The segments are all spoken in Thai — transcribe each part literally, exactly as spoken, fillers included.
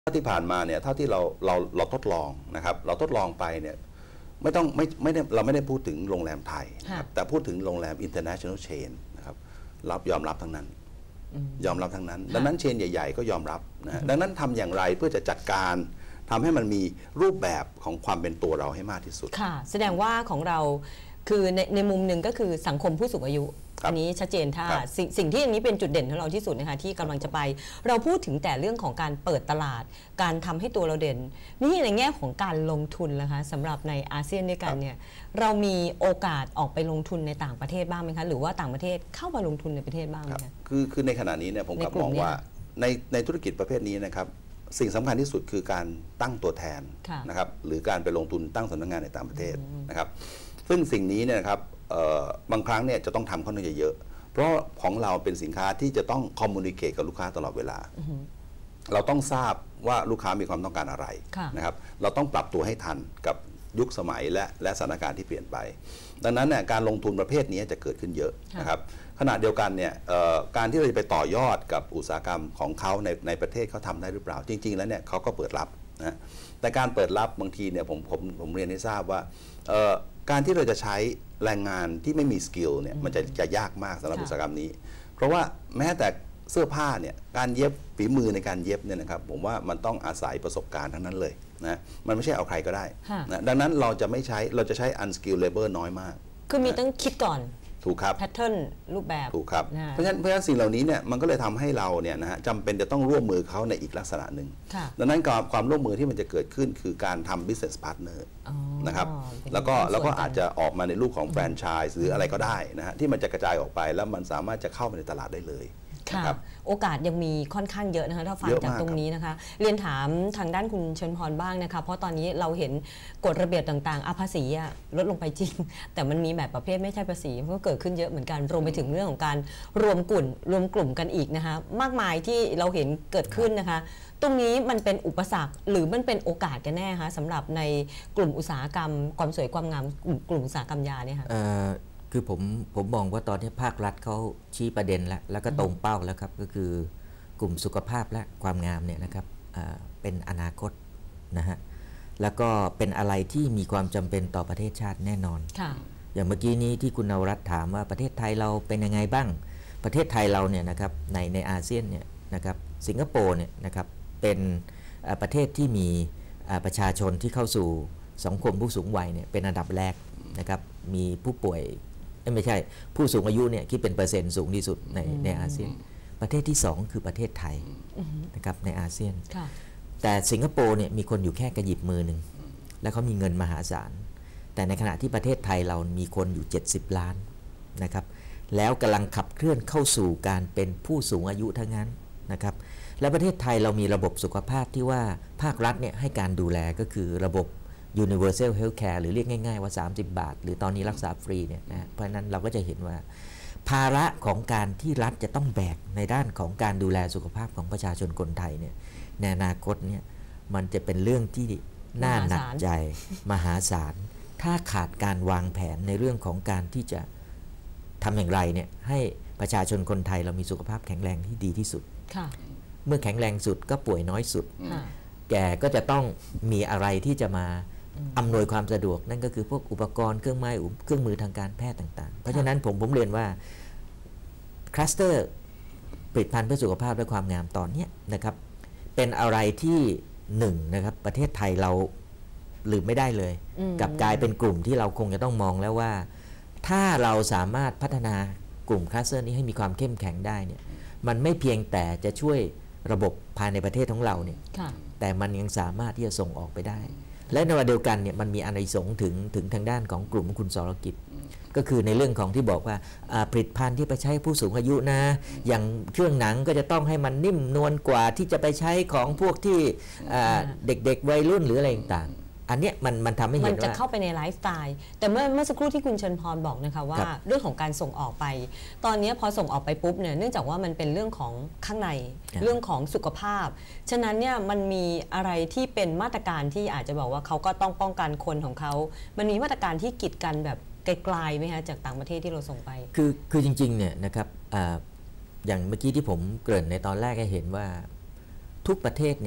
ที่ผ่านมาเนี่ยเท่าที่เราเราเราทดลองนะครับเราทดลองไปเนี่ยไม่ต้องไม่ไม่ได้เราไม่ได้พูดถึงโรงแรมไทยแต่พูดถึงโรงแรม international chain นะครับรับยอมรับทั้งนั้นยอมรับทั้งนั้นดังนั้นเชนใหญ่ๆก็ยอมรับนะดังนั้นทำอย่างไรเพื่อจะจัดการทำให้มันมีรูปแบบของความเป็นตัวเราให้มากที่สุดค่ะแสดงว่าของเราคือในในมุมหนึ่งก็คือสังคมผู้สูงอายุอันนี้ชัดเจนถ้าสสิ่งที่อันนี้เป็นจุดเด่นของเราที่สุดนะคะที่กำลังจะไปเราพูดถึงแต่เรื่องของการเปิดตลาดการทำให้ตัวเราเด่นนี่ในแง่ของการลงทุนนะคะสำหรับในอาเซียนด้วยกันเนี่ยเรามีโอกาสออกไปลงทุนในต่างประเทศบ้างไหมคะหรือว่าต่างประเทศเข้ามาลงทุนในประเทศบ้างไหมคะคือคือในขณะนี้เนี่ยผมกลับมองว่าในในธุรกิจประเภทนี้นะครับสิ่งสำคัญที่สุดคือการตั้งตัวแทนนะครับหรือการไปลงทุนตั้งสำนักงานในต่างประเทศนะครับซึ่งสิ่งนี้เนี่ยนะครับบางครั้งเนี่ยจะต้องทำค่อนข้างเยอะเพราะของเราเป็นสินค้าที่จะต้องคอมมูนิเคตกับลูกค้าตลอดเวลาเราต้องทราบว่าลูกค้ามีความต้องการอะไรนะครับเราต้องปรับตัวให้ทันกับยุคสมัยและและสถานการณ์ที่เปลี่ยนไปดังนั้นเนี่ยการลงทุนประเภทนี้จะเกิดขึ้นเยอะนะครับขณะเดียวกันเนี่ยการที่เราจะไปต่อยอดกับอุตสาหกรรมของเขาในในประเทศเขาทำได้หรือเปล่าจริงๆแล้วเนี่ยเขาก็เปิดรับนะแต่การเปิดรับบางทีเนี่ยผมผมผมเรียนให้ทราบว่าการที่เราจะใช้แรงงานที่ไม่มีสกิลเนี่ยมันจะจะยากมากสำหรับอุตสาหกรรมนี้เพราะว่าแม้แต่เสื้อผ้าเนี่ยการเย็บฝีมือในการเย็บเนี่ยนะครับผมว่ามันต้องอาศัยประสบการณ์ทั้งนั้นเลยนะมันไม่ใช่เอาใครก็ได้นะดังนั้นเราจะไม่ใช้เราจะใช้ unskilled labor น้อยมากคือมีต้องคิดก่อนถูกครับแพทเทิร์นรูปแบบถูกครับเพราะฉะนั้นเพราะฉะนั้นสิ่งเหล่านี้เนี่ยมันก็เลยทำให้เราเนี่ยนะฮะจำเป็นจะต้องร่วมมือเขาในอีกลักษณะหนึ่งดังนั้นความร่วมมือที่มันจะเกิดขึ้นคือการทำ business partner นะครับแล้วก็แล้วก็อาจจะออกมาในรูปของแฟรนไชส์หรืออะไรก็ได้นะฮะที่มันจะกระจายออกไปแล้วมันสามารถจะเข้าไปในตลาดได้เลยค่ะโอกาสยังมีค่อนข้างเยอะนะคะถ้าฟังจากตรงนี้นะคะเรียนถามทางด้านคุณเชิญพรบ้างนะคะเพราะตอนนี้เราเห็นกฎระเบียบต่างๆอาภาษีลดลงไปจริงแต่มันมีแบบประเภทไม่ใช่ภาษีก็เกิดขึ้นเยอะเหมือนกันรวมไปถึงเรื่องของการรวมกลุ่มรวมกลุ่มกันอีกนะคะมากมายที่เราเห็นเกิดขึ้นนะคะตรงนี้มันเป็นอุปสรรคหรือมันเป็นโอกาสกันแน่คะสำหรับในกลุ่มอุตสาหกรรมความสวยความงามกลุ่มอุตสาหกรรมยาเนี่ยค่ะคือผมผมมองว่าตอนนี้ภาครัฐเขาชี้ประเด็นแล้วแล้วก็ตรงเป้าแล้วครับก็คือกลุ่มสุขภาพและความงามเนี่ยนะครับเป็นอนาคตนะฮะแล้วก็เป็นอะไรที่มีความจำเป็นต่อประเทศชาติแน่นอนอย่างเมื่อกี้นี้ที่คุณนวรัตน์ถามว่าประเทศไทยเราเป็นยังไงบ้างประเทศไทยเราเนี่ยนะครับในในอาเซียนเนี่ยนะครับสิงคโปร์เนี่ยนะครับเป็นประเทศที่มีประชาชนที่เข้าสู่สังคมผู้สูงวัยเนี่ยเป็นอันดับแรกนะครับมีผู้ป่วยไม่ใช่ผู้สูงอายุเนี่ยคิดเป็นเปอร์เซ็นต์สูงที่สุดในในอาเซียนประเทศที่สองคือประเทศไทยนะครับในอาเซียนแต่สิงคโปร์เนี่ยมีคนอยู่แค่กระหยิบมือหนึ่งแล้วเขามีเงินมหาศาลแต่ในขณะที่ประเทศไทยเรามีคนอยู่เจ็ดสิบล้านนะครับแล้วกำลังขับเคลื่อนเข้าสู่การเป็นผู้สูงอายุทั้งนั้นนะครับและประเทศไทยเรามีระบบสุขภาพที่ว่าภาครัฐเนี่ยให้การดูแลก็คือระบบ Universal Healthcare หรือเรียกง่ายๆว่าสามสิบบาทหรือตอนนี้รักษาฟรีเนี่ยนะเพราะฉะนั้นเราก็จะเห็นว่าภาระของการที่รัฐจะต้องแบกในด้านของการดูแลสุขภาพของประชาชนคนไทยเนี่ยในอนาคตเนี่ยมันจะเป็นเรื่องที่น่าหนักใจมหาศาลถ้าขาดการวางแผนในเรื่องของการที่จะทำอย่างไรเนี่ยให้ประชาชนคนไทยเรามีสุขภาพแข็งแรงที่ดีที่สุดเมื่อแข็งแรงสุดก็ป่วยน้อยสุดแกก็จะต้องมีอะไรที่จะมาอำนวยความสะดวกนั่นก็คือพวกอุปกรณ์เครื่องไม้เครื่องมือทางการแพทย์ต่างๆเพราะฉะนั้นผมผมเรียนว่าคลัสเตอร์ผลิตภัณฑ์เพื่อสุขภาพและความงามตอนนี้นะครับเป็นอะไรที่หนึ่งนะครับประเทศไทยเราลืมไม่ได้เลยกับกลายเป็นกลุ่มที่เราคงจะต้องมองแล้วว่าถ้าเราสามารถพัฒนากลุ่มคลัสเตอร์นี้ให้มีความเข้มแข็งได้เนี่ยมันไม่เพียงแต่จะช่วยระบบภายในประเทศของเราเนี่ยแต่มันยังสามารถที่จะส่งออกไปได้และในวันเดียวกันเนี่ยมันมีอานิสงส์ถึงถึงทางด้านของกลุ่มคุณสรกิจก็คือในเรื่องของที่บอกว่าผลิตภัณฑ์ที่ไปใช้ผู้สูงอายุนะอย่างเครื่องหนังก็จะต้องให้มันนิ่มนวลกว่าที่จะไปใช้ของพวกที่เด็กๆวัยรุ่นหรืออะไรต่างอันนี้มันมันทำให้เห็นว่ามันจะเข้าไปในไลฟ์สไตล์แต่เมื่อเมื่อสักครู่ที่คุณเชิญพรบอกนะคะว่าเรื่องของการส่งออกไปตอนนี้พอส่งออกไปปุ๊บเนี่ยเนื่องจากว่ามันเป็นเรื่องของข้างในเรื่องของสุขภาพฉะนั้นเนี่ยมันมีอะไรที่เป็นมาตรการที่อาจจะบอกว่าเขาก็ต้องป้องกันคนของเขามันมีมาตรการที่กีดกันแบบไกลๆไหมคะจากต่างประเทศที่เราส่งไปคือคือจริงๆเนี่ยนะครับ อ, อย่างเมื่อกี้ที่ผมเกริ่นในตอนแรกให้เห็นว่าทุกประเทศเนี่ย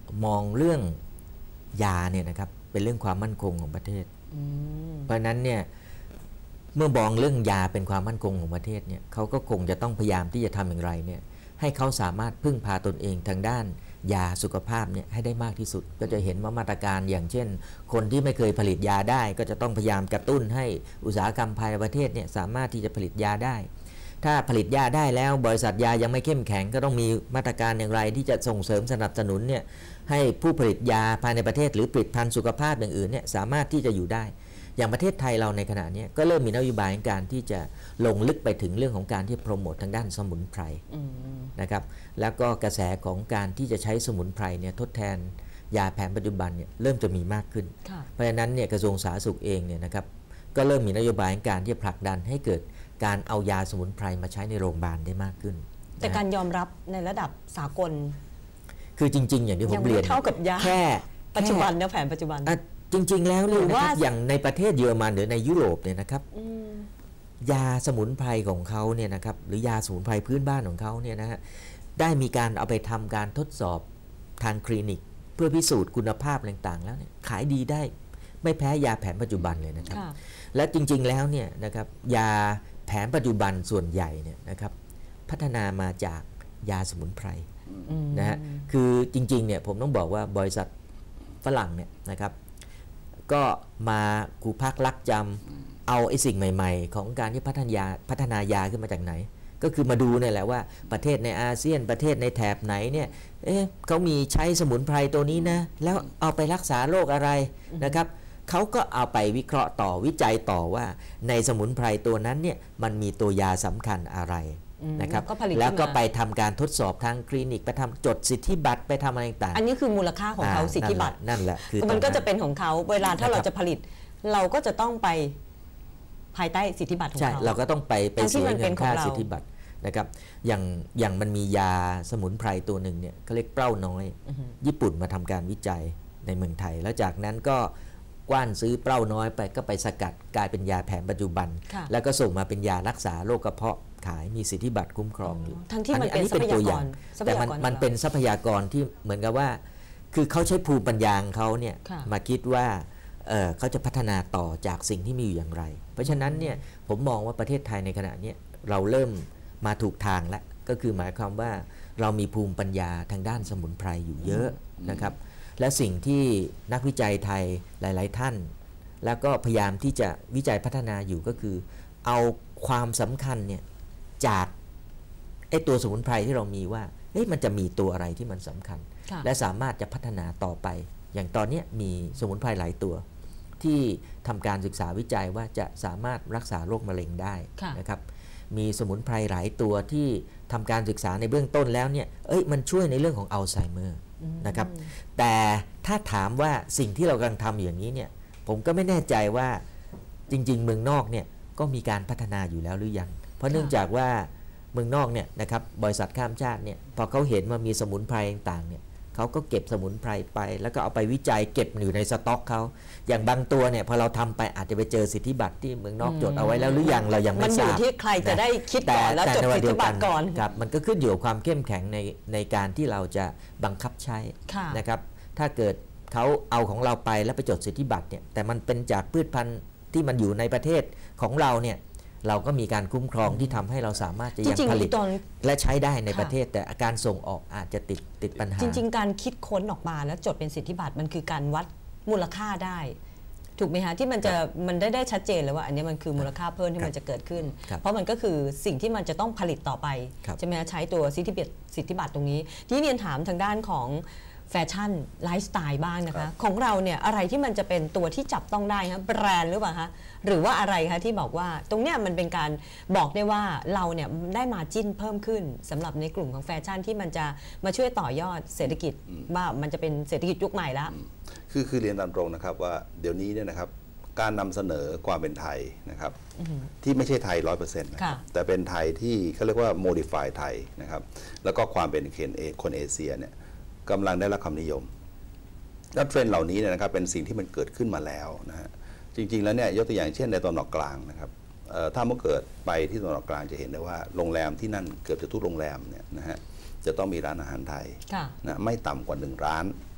มองเรื่องยาเนี่ยนะครับเป็นเรื่องความมั่นคงของประเทศเพราะฉะนั้นเนี่ยเมื่อมองเรื่องยาเป็นความมั่นคงของประเทศเนี่ยเขาก็คงจะต้องพยายามที่จะทำอย่างไรเนี่ยให้เขาสามารถพึ่งพาตนเองทางด้านยาสุขภาพเนี่ยให้ได้มากที่สุดก็จะเห็นว่ามาตรการอย่างเช่นคนที่ไม่เคยผลิตยาได้ก็จะต้องพยายามกระตุ้นให้อุตสาหกรรมภายในประเทศเนี่ยสามารถที่จะผลิตยาได้ถ้าผลิตยาได้แล้วบริษัทยายังไม่เข้มแข็งก็ต้องมีมาตรการอย่างไรที่จะส่งเสริมสนับสนุนเนี่ยให้ผู้ผลิตยาภายในประเทศหรือผลิตภัณฑ์สุขภาพอย่างอื่นเนี่ยสามารถที่จะอยู่ได้อย่างประเทศไทยเราในขณะนี้ก็เริ่มมีนโยบายในการที่จะลงลึกไปถึงเรื่องของการที่โปรโมททางด้านสมุนไพรนะครับแล้วก็กระแสของการที่จะใช้สมุนไพรเนี่ยทดแทนยาแผนปัจจุบันเนี่ยเริ่มจะมีมากขึ้นเพราะฉะนั้นเนี่ยกระทรวงสาธารณสุขเองเนี่ยนะครับก็เริ่มมีนโยบายในการที่จะผลักดันให้เกิดการเอายาสมุนไพรมาใช้ในโรงพยาบาลได้มากขึ้นแต่การยอมรับในระดับสากลคือจริงๆอย่างที่ผมเรียนเท่ากับยาแค่ปัจจุบันนะแผนปัจจุบันจริงๆแล้วเนี่ยนะครับอย่างในประเทศเยอรมันหรือในยุโรปเนี่ยนะครับยาสมุนไพรของเขาเนี่ยนะครับหรือยาสมุนไพรพื้นบ้านของเขาเนี่ยนะฮะได้มีการเอาไปทำการทดสอบทางคลินิกเพื่อพิสูจน์คุณภาพต่างๆแล้วเนี่ยขายดีได้ไม่แพ้ยาแผนปัจจุบันเลยนะครับและจริงๆแล้วเนี่ยนะครับยาแผนปัจจุบันส่วนใหญ่เนี่ยนะครับพัฒนามาจากยาสมุนไพรนะฮะคือจริงๆเนี่ยผมต้องบอกว่าบริษัทฝรั่งเนี่ยนะครับก็มากูพักลักจำเอาไอ้สิ่งใหม่ๆของการที่พัฒนายาพัฒนายาขึ้นมาจากไหนก็คือมาดูเนี่ยแหละว่าประเทศในอาเซียนประเทศในแถบไหนเนี่ยเอ๊ะเขามีใช้สมุนไพรตัวนี้นะแล้วเอาไปรักษาโรคอะไรนะครับเขาก็เอาไปวิเคราะห์ต่อวิจัยต่อว่าในสมุนไพรตัวนั้นเนี่ยมันมีตัวยาสำคัญอะไรนะครับแล้วก็ไปทำการทดสอบทางคลินิกไปทำจดสิทธิบัตรไปทำอะไรต่างอันนี้คือมูลค่าของเขาสิทธิบัตรนั่นแหละคือมันก็จะเป็นของเขาเวลาถ้าเราจะผลิตเราก็จะต้องไปภายใต้สิทธิบัตรของเขาใช่เราก็ต้องไปไปเสียเงินค่าสิทธิบัตรนะครับอย่างอย่างมันมียาสมุนไพรตัวหนึ่งเนี่ยเขาเรียกเปล้าน้อยญี่ปุ่นมาทำการวิจัยในเมืองไทยแล้วจากนั้นก็กว้านซื้อเปล้าน้อยไปก็ไปสกัดกลายเป็นยาแผนปัจจุบันแล้วก็ส่งมาเป็นยารักษาโรคกระเพาะขายมีสิทธิบัตรคุ้มครองอยู่ทั้งที่มันเป็นตัวอย่างแต่มันมันเป็นทรัพยากรที่เหมือนกับว่าคือเขาใช้ภูมิปัญญาเขาเนี่ยมาคิดว่าเ, เขาจะพัฒนาต่อจากสิ่งที่มีอยู่อย่างไรเพราะฉะนั้นเนี่ยผมมองว่าประเทศไทยในขณะนี้เราเริ่มมาถูกทางแล้วก็คือหมายความว่าเรามีภูมิปัญญาทางด้านสมุนไพรอยู่เยอะนะครับและสิ่งที่นักวิจัยไทยหลายๆท่านแล้วก็พยายามที่จะวิจัยพัฒนาอยู่ก็คือเอาความสำคัญเนี่ยจากไอ้ตัวสมุนไพรที่เรามีว่าเฮ้ยมันจะมีตัวอะไรที่มันสำคัญและสามารถจะพัฒนาต่อไปอย่างตอนนี้มีสมุนไพรหลายตัวที่ทำการศึกษาวิจัยว่าจะสามารถรักษาโรคมะเร็งได้นะครับมีสมุนไพรหลายตัวที่ทำการศึกษาในเบื้องต้นแล้วเนี่ยเอ้ยมันช่วยในเรื่องของอัลไซเมอร์นะครับแต่ถ้าถามว่าสิ่งที่เรากำลังทำอย่างนี้เนี่ยผมก็ไม่แน่ใจว่าจริงๆเมืองนอกเนี่ยก็มีการพัฒนาอยู่แล้วหรือยังเพราะเนื่องจากว่าเมืองนอกเนี่ยนะครับบริษัทข้ามชาติเนี่ยพอเขาเห็นว่ามีสมุนไพรต่างๆเนี่ยเขาก็เก็บสมุนไพรไปแล้วก็เอาไปวิจัยเก็บอยู่ในสต็อกเขาอย่างบางตัวเนี่ยพอเราทำไปอาจจะไปเจอสิทธิบัตรที่เมืองนอกจดเอาไว้แล้วหรือยังเรายังไม่ทราบมันอยู่ที่ใครจะได้คิดก่อนแล้วจดสิทธิบัตรก่อนครับมันก็ขึ้นอยู่กับความเข้มแข็งในในการที่เราจะบังคับใช้นะครับถ้าเกิดเขาเอาของเราไปแล้วไปจดสิทธิบัตรเนี่ยแต่มันเป็นจากพืชพันธุ์ที่มันอยู่ในประเทศของเราเนี่ยเราก็มีการคุ้มครองที่ทำให้เราสามารถจะยังผลิตและใช้ได้ในประเทศแต่การส่งออกอาจจะติดติดปัญหาจริงๆการคิดค้นออกมาแล้วจดเป็นสิทธิบัตรมันคือการวัดมูลค่าได้ถูกไหมคะที่มันจะมันได้ได้ชัดเจนเลยว่าอันนี้มันคือมูลค่าเพิ่มที่มันจะเกิดขึ้นเพราะมันก็คือสิ่งที่มันจะต้องผลิตต่อไปใช่ไหมคะใช้ตัวสิทธิบัตรสิทธิบัตรตรงนี้ที่เรียนถามทางด้านของแฟชั่นไลฟ์สไตล์บ้างนะคะของเราเนี่ยอะไรที่มันจะเป็นตัวที่จับต้องได้คะแบรนด์หรือเปล่าคะหรือว่าอะไรคะที่บอกว่าตรงเนี้ยมันเป็นการบอกได้ว่าเราเนี่ยได้มาจิ้นเพิ่มขึ้นสำหรับในกลุ่มของแฟชั่นที่มันจะมาช่วยต่อยอดเศรษฐกิจว่ามันจะเป็นเศรษฐกิจยุคใหม่แล้วคือคือเรียนตามตรงนะครับว่าเดี๋ยวนี้เนี่ยนะครับการนำเสนอความเป็นไทยนะครับที่ไม่ใช่ไทย ร้อยเปอร์เซ็นต์ นะครับแต่เป็นไทยที่เขาเรียกว่า modify ไทยนะครับแล้วก็ความเป็นคนเอเชียเนี่ยกำลังได้รับความนิยมและเทรนด์เหล่านี้เนี่ยนะครับเป็นสิ่งที่มันเกิดขึ้นมาแล้วนะฮะจริงๆแล้วเนี่ยยกตัวอย่างเช่นในตะวันออกกลางนะครับถ้าเมื่อเกิดไปที่ตะวันออกกลางจะเห็นได้ว่าโรงแรมที่นั่นเกือบจะทุกโรงแรมเนี่ยนะฮะจะต้องมีร้านอาหารไทยนะไม่ต่ำกว่าหนึ่งร้าน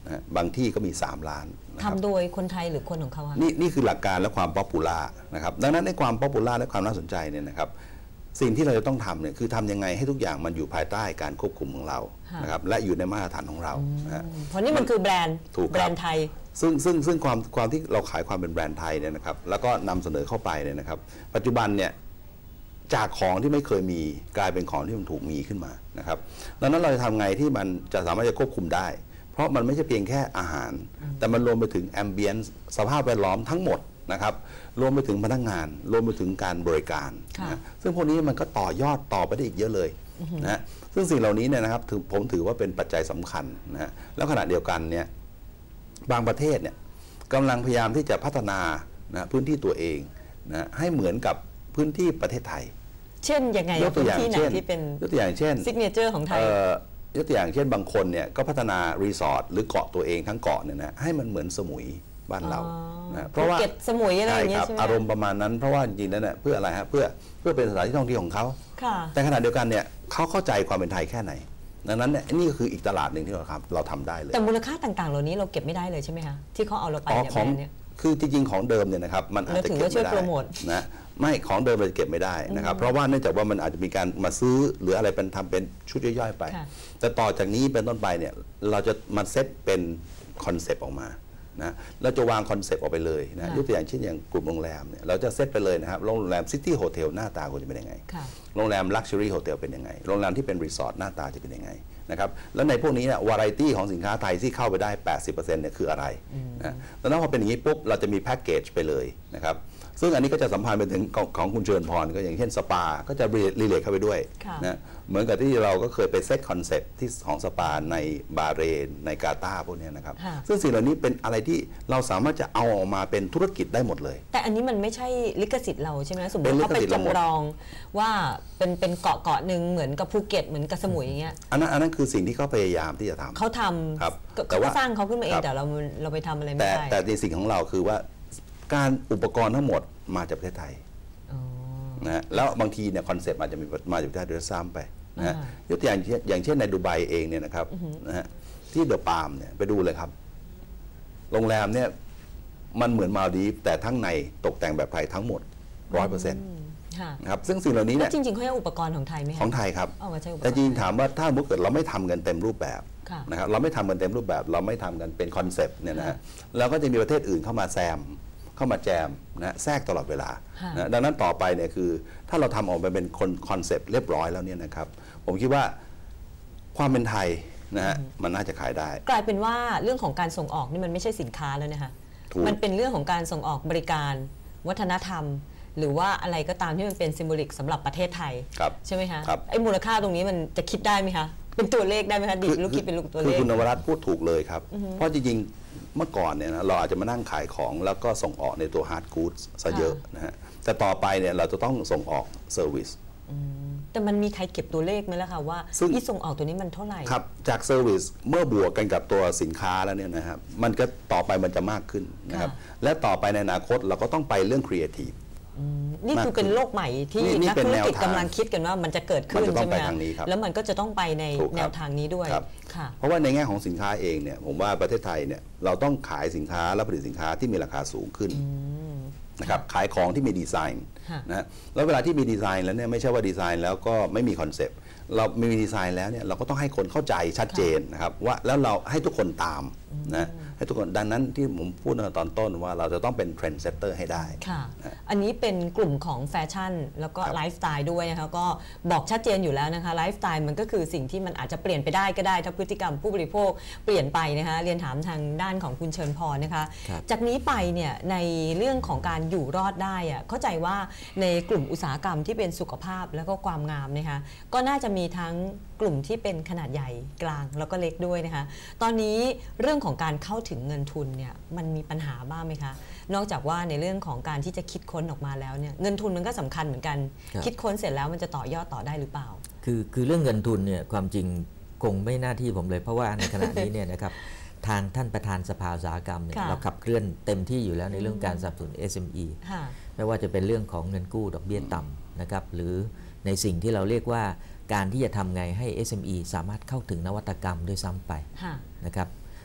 นะบางที่ก็มีสามล้านทำโดยคนไทยหรือคนของเขาคะนี่นี่คือหลักการและความป๊อปปูล่านะครับดังนั้นในความป๊อปปูล่าและความน่าสนใจเนี่ยนะครับสิ่งที่เราจะต้องทำเนี่ยคือทำยังไงให้ทุกอย่างมันอยู่ภายใต้การควบคุมของเรานะครับและอยู่ในมาตรฐานของเรานะเพราะนี่มันคือแบรนด์แบรนด์ไทยซึ่งซึ่งซึ่งความความที่เราขายความเป็นแบรนด์ไทยเนี่ยนะครับแล้วก็นำเสนอเข้าไปเนี่ยนะครับปัจจุบันเนี่ยจากของที่ไม่เคยมีกลายเป็นของที่มันถูกมีขึ้นมานะครับดังนั้นเราจะทำไงที่มันจะสามารถจะควบคุมได้เพราะมันไม่ใช่เพียงแค่อาหารแต่มันรวมไปถึงแอมเบียนซ์สภาพแวดล้อมทั้งหมดนะครับรวมไปถึงพนักงานรวมไปถึงการบริการนะซึ่งพวกนี้มันก็ต่อยอดต่อไปได้อีกเยอะเลยนะซึ่งสิ่งเหล่านี้เนี่ยนะครับผมถือว่าเป็นปัจจัยสำคัญนะแล้วขณะเดียวกันเนี่ยบางประเทศเนี่ยกำลังพยายามที่จะพัฒนานะพื้นที่ตัวเองนะให้เหมือนกับพื้นที่ประเทศไทยเช่นยังไงพื้นที่ไหนที่เป็นยกตัวอย่างเช่นซิกเนเจอร์ของไทยยกตัวอย่างเช่นบางคนเนี่ยก็พัฒนารีสอร์ทหรือเกาะตัวเองทั้งเกาะเนี่ยนะให้มันเหมือนสมุยบ้านเรานะเพราะว่าเก็บสมุยอะไรอย่างเงี้ยใช่ไหมอารมณ์ประมาณนั้นเพราะว่าจริงๆแล้วเนี่ยเพื่ออะไรฮะเพื่อเพื่อเป็นสถานที่ท่องเที่ยวของเขาแต่ขณะเดียวกันเนี่ยเขาเข้าใจความเป็นไทยแค่ไหนดังนั้นเนี่ยนี่ก็คืออีกตลาดหนึ่งที่เราทำเราทำได้เลยแต่มูลค่าต่างๆเหล่านี้เราเก็บไม่ได้เลยใช่ไหมคะที่เขาเอาเราไปเนี่ยคือจริงๆของเดิมเนี่ยนะครับมันอาจจะเก็บไม่ได้นะไม่ของเดิมเราจะเก็บไม่ได้นะครับเพราะว่าเนื่องจากว่ามันอาจจะมีการมาซื้อหรืออะไรเป็นทำเป็นชุดย่อยๆไปแต่ต่อจากนี้เป็นต้นไปเนี่ยเราจะมาเซตเป็นคอนเซปต์ออกมานะเราจะวางคอนเซปต์ออกไปเลยนะยกตัวอย่างเช่นอย่างกลุ่มโรงแรมเนี่ยเราจะเซตไปเลยนะครับโรงแรมซิตี้โฮเทลหน้าตาควรจะเป็นยังไงโรงแรมลักชัวรี่โฮเทลเป็นยังไงโรงแรมที่เป็นรีสอร์ทหน้าตาจะเป็นยังไงนะครับแล้วในพวกนี้เนี่ยวาไรตี้ของสินค้าไทยที่เข้าไปได้ แปดสิบเปอร์เซ็นต์ เนี่ยคืออะไรนะแล้วนั้นพอเป็นอย่างนี้ปุ๊บเราจะมีแพ็กเกจไปเลยนะครับซึ่งอันนี้ก็จะสัมพันธ์ไปถึงของคุณเชิญพรก็อย่างเช่นสปาก็จะรีเลทเข้าไปด้วยนะเหมือนกับที่เราก็เคยไปเซตคอนเซปต์ที่ของสปาในบาเรนในกาตาร์พวกนี้นะครับซึ่งสิ่งเหล่านี้เป็นอะไรที่เราสามารถจะเอาออกมาเป็นธุรกิจได้หมดเลยแต่อันนี้มันไม่ใช่ลิขสิทธิ์เราใช่ไหมสมมติเขาไปจำลองว่าเป็นเป็นเกาะเกาะหนึ่งเหมือนกับภูเก็ตเหมือนกับสมุยอย่างเงี้ยอันนั้นอันนั้นคือสิ่งที่เขาพยายามที่จะทำเขาทำครับแต่ว่าสร้างเขาขึ้นมาเองแต่เราเราไปทำอะไรไม่ได้แต่ในสิ่งของเราคือว่าการอุปกรณ์ทั้งหมดมาจากประเทศไทยนะแล้วบางทีเนี่ยคอนเซปต์อาจจะมีมาจากประเทศไทยด้วยซ้ำไปนะยกตัวอย่างอย่างเช่นในดูไบเองเนี่ยนะครับนะฮะที่เดอะปาล์มเนี่ยไปดูเลยครับโรงแรมเนี่ยมันเหมือนมาลดีฟแต่ทั้งในตกแต่งแบบไทยทั้งหมดร้อยเปอร์เซ็นต์นะครับซึ่งสิ่งเหล่านี้เนี่ยจริงๆเขาใช้อุปกรณ์ของไทยไหมของไทยครับแต่จริงถามว่าถ้าเกิดเราไม่ทำกันเต็มรูปแบบนะครับเราไม่ทำกันเต็มรูปแบบเราไม่ทำกันเป็นคอนเซปต์เนี่ยนะฮะเราก็จะมีประเทศอื่นเข้ามาแซมเข้ามาแจมนะแทรกตลอดเวลานะดังนั้นต่อไปเนี่ยคือถ้าเราทำออกมาเป็นคอนเซปต์เรียบร้อยแล้วเนี่ยนะครับผมคิดว่าความเป็นไทยนะฮะมันน่าจะขายได้กลายเป็นว่าเรื่องของการส่งออกนี่มันไม่ใช่สินค้าแล้วนะคะมันเป็นเรื่องของการส่งออกบริการวัฒนธรรมหรือว่าอะไรก็ตามที่มันเป็นซิมโบลิกสำหรับประเทศไทยใช่ไหมคะไอ้มูลค่าตรงนี้มันจะคิดได้ไหมคะเป็นตัวเลขได้ไหมคะดิลูกคิดเป็นลูกตัวเลขคือคุณนวรัตน์พูดถูกเลยครับเพราะจริงๆเมื่อก่อนเนี่ยนะเราอาจจะมานั่งขายของแล้วก็ส่งออกในตัวฮาร์ดกู๊ดซะเยอะนะฮะแต่ต่อไปเนี่ยเราจะต้องส่งออกเซอร์วิสแต่มันมีใครเก็บตัวเลขไหมล่ะคะว่าอีส่งออกตัวนี้มันเท่าไหร่ครับจากเซอร์วิสเมื่อบวกกันกับตัวสินค้าแล้วเนี่ยนะครับมันก็ต่อไปมันจะมากขึ้นนะครับและต่อไปในอนาคตเราก็ต้องไปเรื่องครีเอทีฟนี่คือเป็นโลกใหม่ที่นักธุรกิจกำลังคิดกันว่ามันจะเกิดขึ้นใช่ไหมคะแล้วมันก็จะต้องไปในแนวทางนี้ด้วยเพราะว่าในแง่ของสินค้าเองเนี่ยผมว่าประเทศไทยเนี่ยเราต้องขายสินค้าและผลิตสินค้าที่มีราคาสูงขึ้นนะครับขายของที่มีดีไซน์นะแล้วเวลาที่มีดีไซน์แล้วเนี่ยไม่ใช่ว่าดีไซน์แล้วก็ไม่มีคอนเซปต์เรามีดีไซน์แล้วเนี่ยเราก็ต้องให้คนเข้าใจชัดเจนนะครับว่าแล้วเราให้ทุกคนตามนะให้ทุกคนดังนั้นที่ผมพูดในตอนต้นว่าเราจะต้องเป็นเทรนด์เซตเตอร์ให้ได้ค่ะอันนี้เป็นกลุ่มของแฟชั่นแล้วก็ไลฟ์สไตล์ด้วยนะคะก็บอกชัดเจนอยู่แล้วนะคะไลฟ์สไตล์มันก็คือสิ่งที่มันอาจจะเปลี่ยนไปได้ก็ได้ถ้าพฤติกรรมผู้บริโภคเปลี่ยนไปนะคะเรียนถามทางด้านของคุณเชิญพรนะคะจากนี้ไปเนี่ยในเรื่องของการอยู่รอดได้อะเข้าใจว่าในกลุ่มอุตสาหกรรมที่เป็นสุขภาพแล้วก็ความงามนะคะก็น่าจะมีทั้งกลุ่มที่เป็นขนาดใหญ่กลางแล้วก็เล็กด้วยนะคะตอนนี้เรื่องของการเข้าถึงเงินทุนเนี่ยมันมีปัญหาบ้างไหมคะนอกจากว่าในเรื่องของการที่จะคิดค้นออกมาแล้วเนี่ยเงินทุนมันก็สำคัญเหมือนกันคิดค้นเสร็จแล้วมันจะต่อยอดต่อได้หรือเปล่าคือคือเรื่องเงินทุนเนี่ยความจริงคงไม่หน้าที่ผมเลยเพราะว่าในขณะนี้เนี่ยนะครับทางท่านประธานสภาอุตสาหกรรมเนี่ยเราขับเคลื่อนเต็มที่อยู่แล้วในเรื่องการสนับสนุน เอส เอ็ม อี ไม่ว่าจะเป็นเรื่องของเงินกู้ดอกเบี้ยต่ำนะครับหรือในสิ่งที่เราเรียกว่าการที่จะทำไงให้ เอส เอ็ม อี สามารถเข้าถึงนวัตกรรมด้วยซ้ำไปนะครับ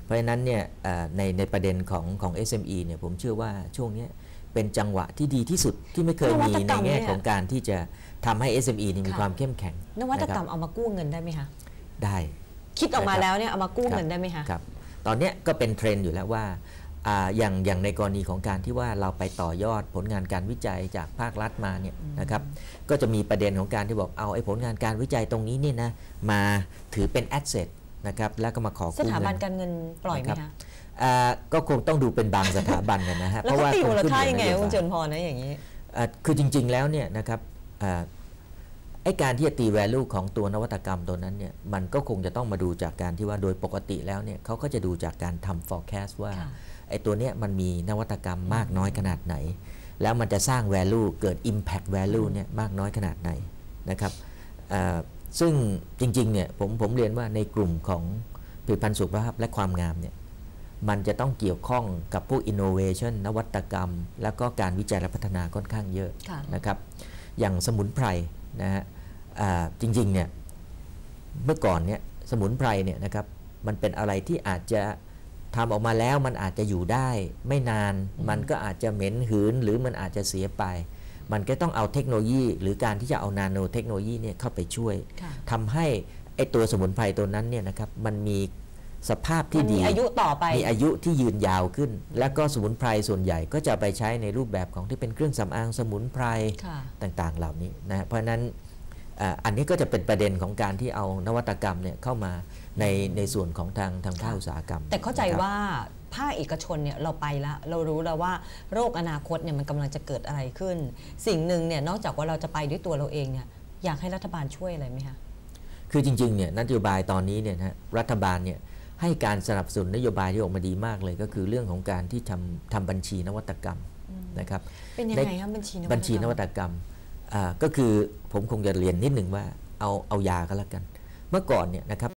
เพราะฉะนั้นเนี่ยในในประเด็นของของ เอส เอ็ม อี เนี่ยผมเชื่อว่าช่วงนี้เป็นจังหวะที่ดีที่สุดที่ไม่เคยมีในแง่ของการที่จะทำให้ เอส เอ็ม อี นี่มีความเข้มแข็งนวัตกรรมเอามากู้เงินได้ไหมคะได้คิดออกมาแล้วเนี่ยเอามากู้เงินได้ไหมคะครับตอนนี้ก็เป็นเทรนด์อยู่แล้วว่าอย่างอย่างในกรณีของการที่ว่าเราไปต่อยอดผลงานการวิจัยจากภาครัฐมาเนี่ยนะครับก็จะมีประเด็นของการที่บอกเอาไอ้ผลงานการวิจัยตรงนี้นี่นะมาถือเป็นแอสเซทนะครับแล้วก็มาขอกู้เงินสถาบันการเงินปล่อยไหมคะก็คงต้องดูเป็นบางสถาบันกันนะฮะเพราะว่าตีมูลค่ายังไงคุณเจริญพรนะอย่างนี้คือจริงๆแล้วเนี่ยนะครับไอ้การที่จะตี value ของตัวนวัตกรรมตัวนั้นเนี่ยมันก็คงจะต้องมาดูจากการที่ว่าโดยปกติแล้วเนี่ยเขาก็จะดูจากการทำ forecast ว่าไอ้ตัวเนี้ยมันมีนวัตกรรมมากน้อยขนาดไหนแล้วมันจะสร้าง value เกิด impact value เนี่ยมากน้อยขนาดไหนนะครับซึ่งจริงๆเนี่ยผมผมเรียนว่าในกลุ่มของผลิตภัณฑ์สุขภาพและความงามเนี่ยมันจะต้องเกี่ยวข้องกับพวก innovation นวัตกรรมแล้วก็การวิจัยและพัฒนาค่อนข้างเยอะนะครับอย่างสมุนไพรนะฮะจริงๆเนี่ยเมื่อก่อนเนี่ยสมุนไพรเนี่ยนะครับมันเป็นอะไรที่อาจจะทำออกมาแล้วมันอาจจะอยู่ได้ไม่นานมันก็อาจจะเหม็นหืนหรือมันอาจจะเสียไปมันก็ต้องเอาเทคโนโลยีหรือการที่จะเอานาโนเทคโนโลยีเนี่ยเข้าไปช่วยทำให้ไอ้ตัวสมุนไพรตัวนั้นเนี่ยนะครับมันมีสภาพที่ดีมีอายุต่อไปมีอายุที่ยืนยาวขึ้นแล้วก็สมุนไพรส่วนใหญ่ก็จะไปใช้ในรูปแบบของที่เป็นเครื่องสำอางสมุนไพรต่างๆเหล่านี้นะเพราะฉะนั้นอันนี้ก็จะเป็นประเด็นของการที่เอานวัตกรรมเนี่ยเข้ามาในในส่วนของทางทางภาคอุตสาหกรรมแต่เข้าใจว่าภาคเอกชนเนี่ยเราไปแล้วเรารู้แล้วว่าโรคอนาคตเนี่ยมันกำลังจะเกิดอะไรขึ้นสิ่งหนึ่งเนี่ยนอกจากว่าเราจะไปด้วยตัวเราเองเนี่ยอยากให้รัฐบาลช่วยอะไรไหมคะคือจริงๆเนี่ยนโยบายตอนนี้เนี่ยนะรัฐบาลเนี่ยให้การสนับสนุนนโยบายที่ออกมาดีมากเลยก็คือเรื่องของการที่ทำทำบัญชีนวัตกรรมนะครับเป็นยังไงครับบัญชีนวัตกรรมบัญชีนวัตกรรมก็คือผมคงจะเรียนนิดหนึ่งว่าเอาเอายาก็แล้วกันเมื่อก่อนเนี่ยนะครับ